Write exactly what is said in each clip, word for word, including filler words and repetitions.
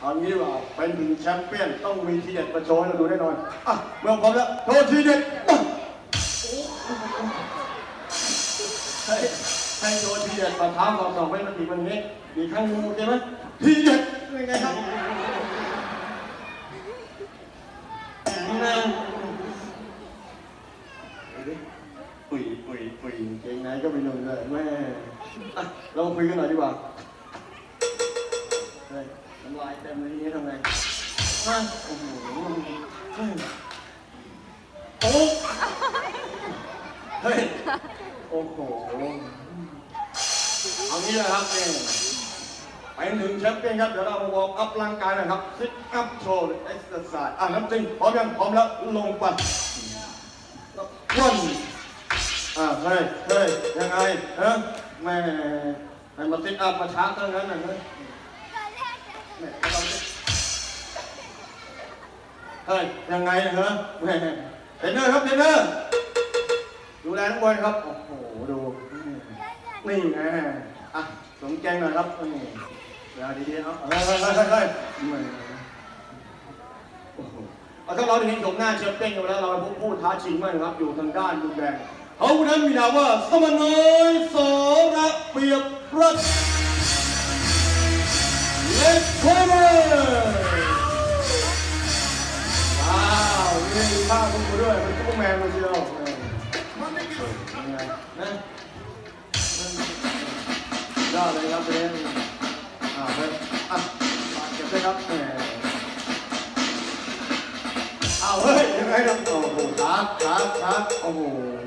เอางี้ว่าเป็นถึงแชมเปี้ยนต้องมีทีเด็ดมาโชว์ให้เราดูแน่นอนอ่ะเมื่อพร้อมแล้วโชว์ทีเด็ดให้ให้โชว์ทีเด็ดฝ่าเท้าฝ่าศอกไว้มันอีกวันนี้อีกครั้งนึงโอเคไหมทีเด็ดยังไงครับปุ๋ยปุ๋ยปุ๋ยเก่งไหนก็ไม่นุ่มเลยแม่เราคุยกันหน่อยดีกว่าเฮ้ยน้ำลายเต็มเลยนี่ทำไงฮะโอ้โหเฮ้ยโอ้เฮ้ยโอ้โหเอางี้นะครับเนี่ยไปถึงแชมเปี้ยนครับเดี๋ยวเราวอร์มอัพร่างกายนะครับซิทอัพโชว์เอ็กซ์เซอร์ไซส์อ่ะน้ำจริงพร้อมยังพร้อมแล้วลงไปวันอ่าเฮ้ยเฮ้ยยังไงฮะแม่ให้มาซิทอัพมาช้าเท่านั้นนะเฮ้ยเฮ้ยยังไงนะฮะแม่เทรนเนอร์ครับเทรนเนอร์ดูแลนักบอลครับโอ้โหดูนี่ไงอ่ะสมแกงหน่อยครับนี่เดี๋ยวดีๆเอาเฮ้ยเฮ้ยเฮ้ยเฮ้ยโอ้โหเอาถ้าเราได้เห็นชมหน้าเชฟเป้งกันแล้วเราไปพูดท้าชิงมากนะครับอยู่ทางด้านมุมแดงเขาคนนั้นมีนามว่าสมานอยสระเปียบรัตน์เลสโคเวอร์ว้าวนี่มีภาพคุณกูด้วยเป็นซุปเปอร์แมนเลยเชียวยังไงนะยอดเลยครับเป็นอ่าเฮ้ยอ่ะเก็บเลยครับแหมอ้าวเฮ้ยยังไงครับโอ้โหครับครับครับโอ้โห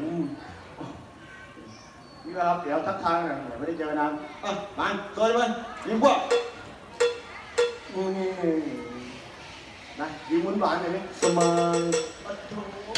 นี่ครับเดี๋ยวทักทายหน่อยไม่ได้เจอนานอ่ะมันเกินมันยิ้มพวกนี่นะยิ้มหวานๆหน่อยนี่สมานโอ้โห